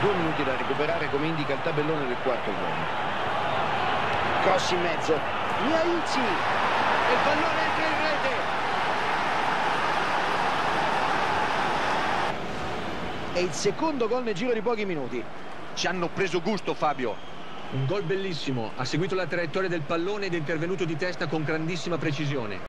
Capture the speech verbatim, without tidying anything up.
Due minuti da recuperare, come indica il tabellone del quarto uomo. Cross in mezzo, Miaici, e il pallone entra in rete. È il secondo gol nel giro di pochi minuti. Ci hanno preso gusto, Fabio. Un gol bellissimo, ha seguito la traiettoria del pallone ed è intervenuto di testa con grandissima precisione.